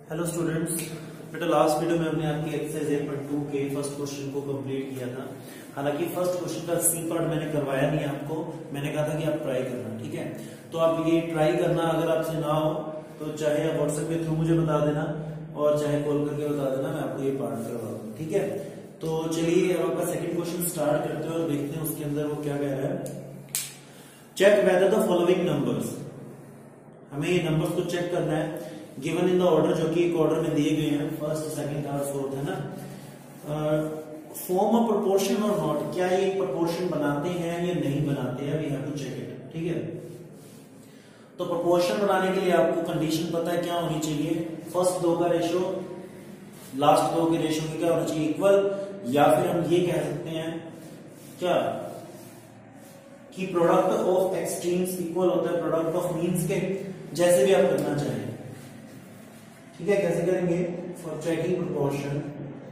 Hello students, बेटा last video में हमने आपकी एक्सरसाइज 8.2 के फर्स्ट क्वेश्चन को कंप्लीट किया था। हालांकि फर्स्ट क्वेश्चन का सी पार्ट मैंने करवाया नहीं आपको, मैंने कहा था कि आप ट्राई करना, ठीक है। तो आप ये ट्राई करना, अगर आपसे ना हो तो चाहे आप व्हाट्सएप के थ्रू मुझे बता देना और चाहे कॉल करके बता देना, मैं आपको ये पार्ट करवा दूंगा, ठीक है। तो चलिए अब आपका सेकेंड क्वेश्चन स्टार्ट करते हैं और देखते हैं उसके अंदर वो क्या कह रहा है। Check whether the following numbers, हमें ये नंबर्स को चेक करना है गिवन इन द ऑर्डर, जो कि एक ऑर्डर में दिए गए हैं, फर्स्ट सेकंड थर्ड फोर्थ, है ना। फॉर्म अ प्रोपोर्शन और नॉट, क्या ये प्रोपोर्शन बनाते हैं या नहीं बनाते हैं, we have to check it, ठीक है। तो प्रोपोर्शन बनाने के लिए आपको कंडीशन पता है क्या होनी चाहिए, फर्स्ट दो का रेशो लास्ट दो के रेशो में क्या होना चाहिए, इक्वल, या फिर हम ये कह सकते हैं क्या कि प्रोडक्ट ऑफ एक्सट्रीम्स इक्वल होता है प्रोडक्ट ऑफ मीन्स के, जैसे भी आप करना चाहें, ठीक है। कैसे करेंगे, फॉर चेकिंग प्रोपोर्शन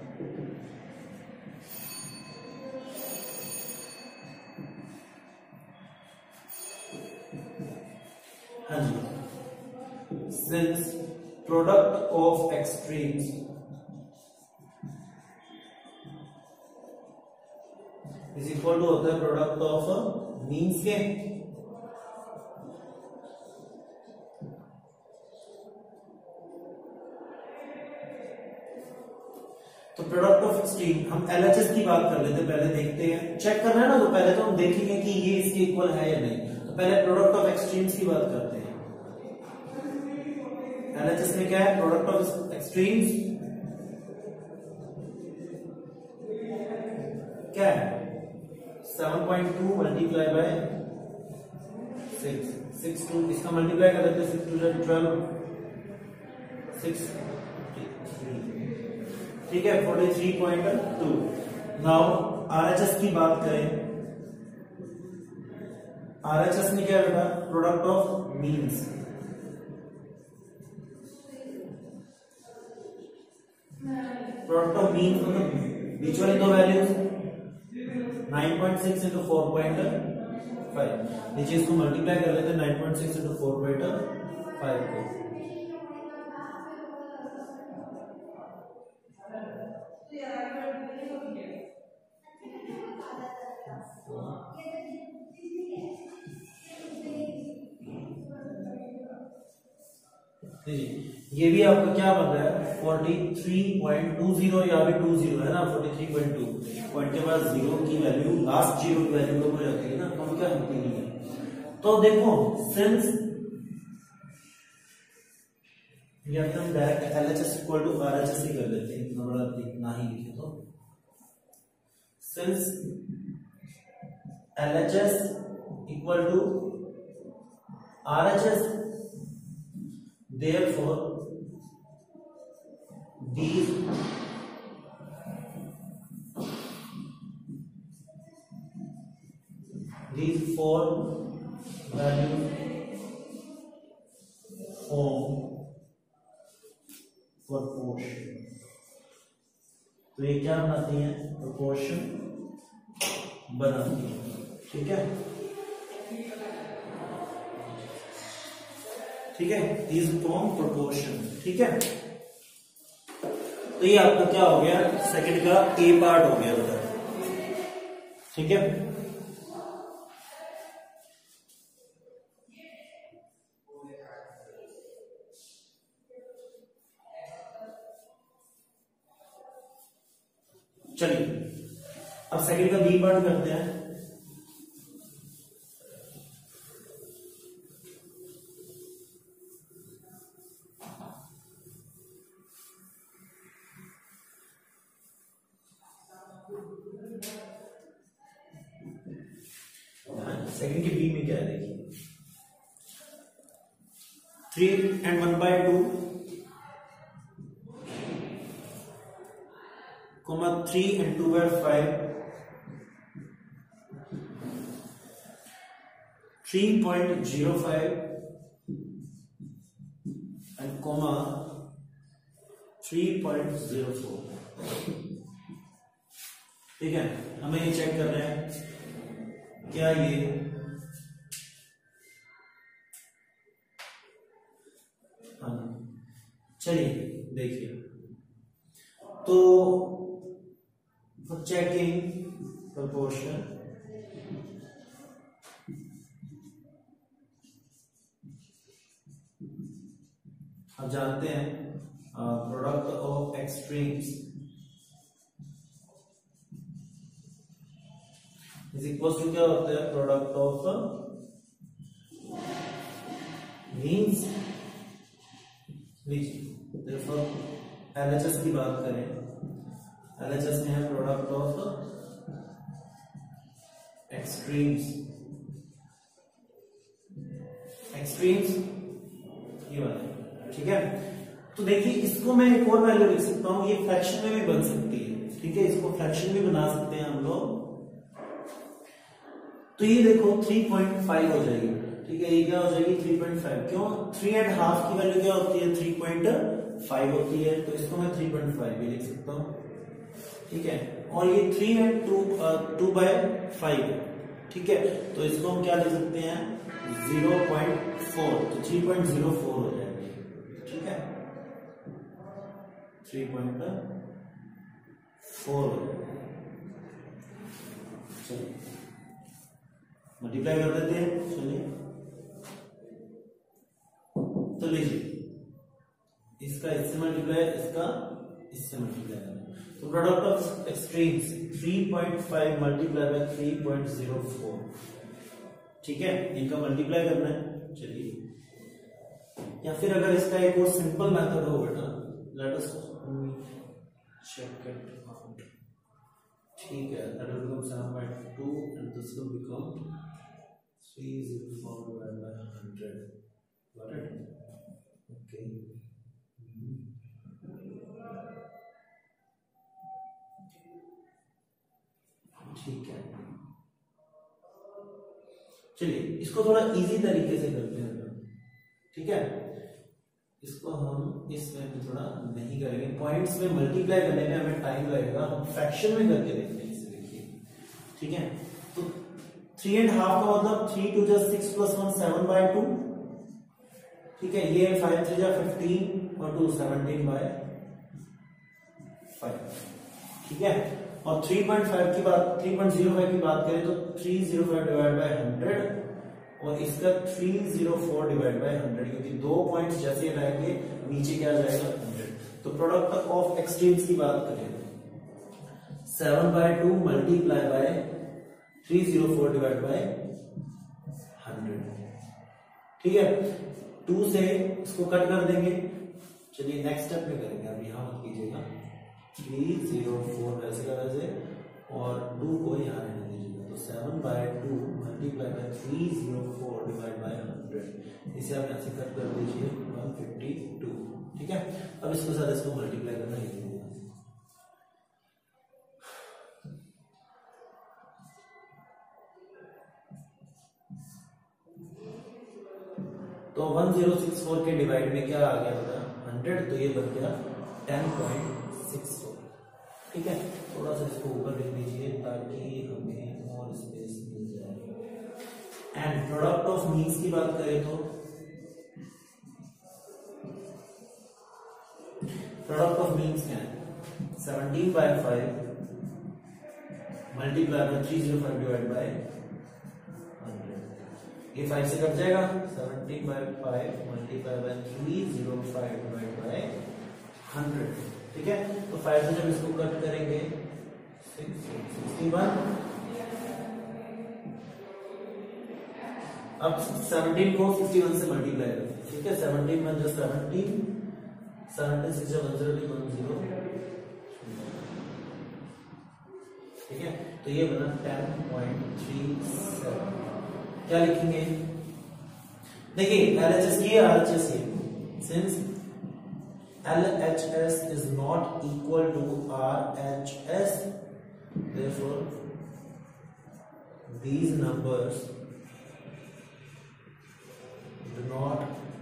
हाँ जी, since product of extremes is equal to होता है प्रोडक्ट ऑफ मीन्स के, तो प्रोडक्ट ऑफ एक्सट्रीम, हम एलएचएस की बात कर लेते हैं, पहले देखते हैं, चेक करना है ना, तो पहले तो हम देखेंगे कि ये इसके इक्वल है या नहीं। तो पहले प्रोडक्ट ऑफ एक्सट्रीम्स की बात करते हैं। एलएचएस में क्या है, प्रोडक्ट ऑफ एक्सट्रीम्स क्या है, 7.2 मल्टीप्लाई बाय 6 2, इसका मल्टीप्लाई कर देते हैं, 6 2 12 6, ठीक है, 43.2। नाउ आरएचएस की बात करें, आरएचएस में क्या बेटा, product of means, product of means मतलब बीच वाली दो वैल्यूज 9.6 into 4.5, नीचे इसको मल्टीप्लाई कर लेते हैं 9.6 into 4.5 को, ये भी आपका क्या बन रहा है 43.20, या भी 20 है ना, 43.2 पॉइंट के बाद जीरो की वैल्यू, लास्ट जीरो की वैल्यू कब हो जाती है ना, हम क्या होती नहीं है। तो देखो सिंस या फिर हम direct LHS equal to RHS ही कर लेते हैं, इतना बड़ा इतना ही लिखे तो, since LHS equal to RHS, therefore these four values form proportion, तो ये क्या बनाती हैं, proportion बनाती हैं, ठीक है, ठीक है, these form proportion, ठीक है। तो ये आपका क्या हो गया, सेकंड का ए पार्ट हो गया बेटा, ठीक है। चलिए अब सेकंड का बी पार्ट करते हैं। सेकंड के बी में क्या है देखिए, 3 and 1/2, 3 and 2/5, 3.05 and 3.04, ठीक है। हमें ये चेक करना है क्या ये चलिए देखिए, तो चेकिंग प्रोपोर्शन हम जानते हैं product of extremes is equal to क्या होता है, प्रोडक्ट ऑफ मीन्स। देखो एलएचएस की बात करें, एलएचएस में है प्रोडक्ट ऑफ एक्सट्रीम्स, एक्सट्रीम्स ये वाला, ठीक है। तो देखिए इसको मैं एक और वैल्यू लिख सकता हूं, ये फ्रैक्शन में भी बन सकती है, ठीक है, इसको फ्रैक्शन में बना सकते हैं हम लोग। तो ये देखो 3.5 हो जाएगी, ठीक है, ये क्या हो जाएगी 3.5, क्यों 3.5 की वैल्यू क्या होती है 3.5 होती है, तो इसको मैं 3.5 भी लिख सकता हूं, ठीक है। और ये 3 and 2/5 है, ठीक है, तो इसको हम क्या लिख सकते हैं 0.4, तो 3.04 हो जाएगी, ठीक है, 3.4 हो जाएगा। चलिए मल्टीप्लाई कर देते हैं, चलिए तो लीजिए इसका इससे मल्टीप्लाई, इसका इससे मल्टीप्लाई करना, तो product of extremes 3.5 multiply by 3.04, ठीक है, इनका मल्टीप्लाई करना है। चलिए, या फिर अगर इसका एक और सिंपल मेथड हो बेटा, let us check it out, ठीक है, that will become 7/2 and this will become 304 divided by 100, got it, okay, ठीक है। चलिए इसको थोड़ा इजी तरीके से करते हैं, ठीक है, इसको हम इसमें भी थोड़ा नहीं करेंगे, पॉइंट्स में मल्टीप्लाई करने में हमें टाइम लगेगा, हम फ्रैक्शन में करके देखते हैं इसे, देखिए, ठीक है। तो 3.5 का मतलब 3 2 6 + 1 7/2, ठीक है, ये 5 3 15 और 2 17/5, ठीक है। और 3.05 की बात करें तो 305 डिवाइड बाय 100 और इसका 304 डिवाइड बाय 100, क्योंकि दो पॉइंट्स जैसे लाएंगे नीचे क्या जाएगा 100। तो प्रोडक्ट ऑफ एक्सट्रीम्स की बात करें 7/2 मल्टीप्लाई बाय 304 डिवाइड बाय 100, ठीक है। 2 से इसको कट कर देंगे, चलिए नेक्स्ट स्टेप में करेंगे, अब यहां मत कीजिएगा, 304 वैसे का वैसे और 2 को यहां रहने दीजिएगा, तो 7/2 मल्टीप्लाई बाय 304 डिवाइड बाय 100, इसे आप ऐसे कट कर दीजिए 152, ठीक है। अब इसके साथ इसको मल्टीप्लाई करना है, तो 1064 के डिवाइड में क्या आ गया बेटा 100, तो ये बन गया 10.64, ठीक है। थोड़ा सा इसको ऊपर लिख लीजिए ताकि हमें और स्पेस मिल जाए। एंड प्रोडक्ट ऑफ मीन्स की बात करें तो प्रोडक्ट ऑफ मीन्स क्या है 17/5 मल्टीप्लाई बाय 305 डिवाइड बाय 100, ये 5 से कट जाएगा, 17/5 मल्टीप्लाई बाय 305 डिवाइड बाय 100, ठीक है। तो 5 से जब इसको कट करेंगे 61, अब 17 को 61 से मल्टीप्लाई करें, ठीक है, 17 1 जो 17, 17 6 जब 10 ठीक है। तो ये बना 10.37, क्या लिखेंगे, देखिए LHS की RHS है, since LHS is not equal to RHS, therefore these numbers do not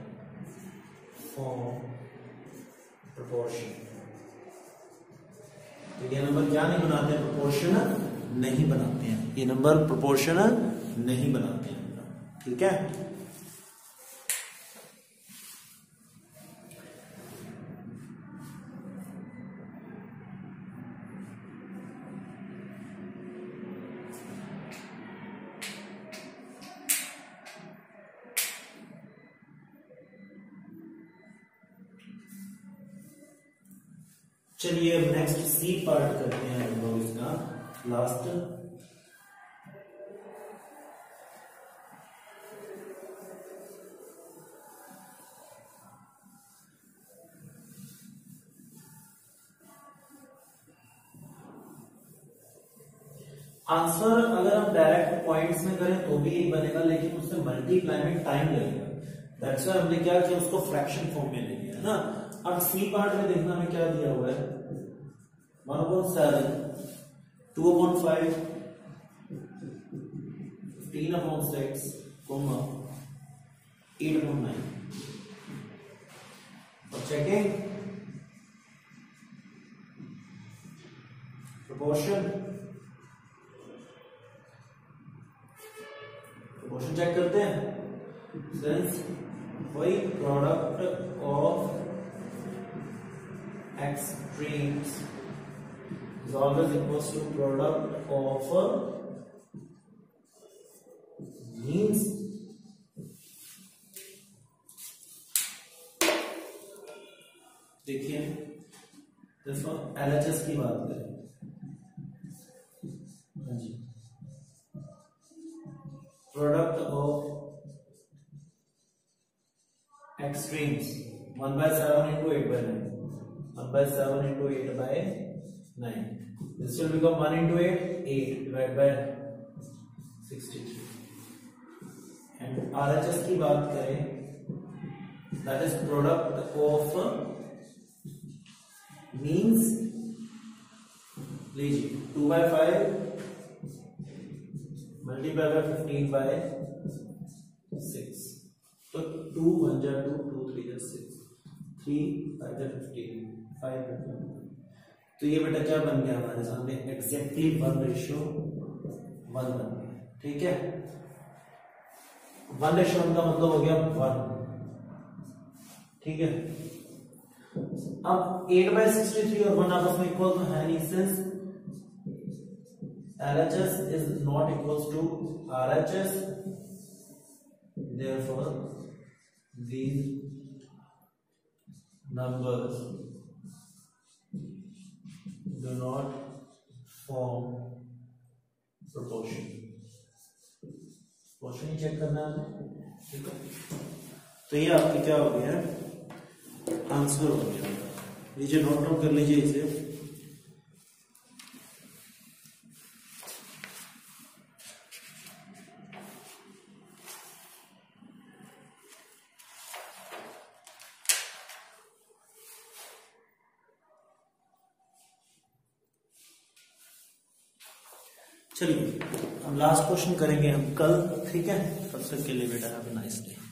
form proportion। तो ये नंबर क्या नहीं बनाते हैं, प्रोपोर्शन नहीं बनाते हैं, ये नंबर प्रोपोर्शन नहीं बनाते हैं, ठीक है। चलिए अब नेक्स्ट सी पार्ट करते हैं हम लोग इसका लास्ट। आंसर अगर हम डायरेक्ट पॉइंट्स में करें तो भी यही बनेगा, लेकिन उससे मल्टीप्लाई में टाइम लगेगा। दैट्स व्हाई हमने क्या किया, उसको फ्रैक्शन फॉर्म में ले लिया ना। अब सी पार्ट में देखना हमें क्या दिया हुआ है, 1/7, 2/5, 15/6, 8/9। और चेकिंग प्रोपोर्शन चेक करते हैं। सिंस वही product of extremes is always equals to product of means। देखिए दोस्तों LHS की बात करें, हाँ जी, product of extremes 1/7 into 8/9, 1/7 into 8/9, this will become 1 into 8 divided by 63। and RHS की बात करें, that is product of means, लीजिए 2/5 मल्टीप्लाई बाय 15/6, तो 2 1 जा 2, 2 3 जा 6, 3 5 जा 15, 5 तो ये बेटा क्या बन गया हमारे सामने, एग्जैक्टली 1:1 बन गया। ठीक है, 1:1 का मतलब हो गया 1। ठीक है, अब 8/63 और 1 आपस में इक्वल तो है नहीं, since LHS is not equals to RHS, therefore these numbers do not form proportion। proportion ही चेक करना है, ठीक है। तो ये आपकी क्या हो गया, आंसर हो गया। लीजिए नोट डाउन कर लीजिए इसे। चलिए अब लास्ट क्वेश्चन करेंगे हम कल, ठीक है। तब तक के लिए बेटा हैव अ नाइस डे।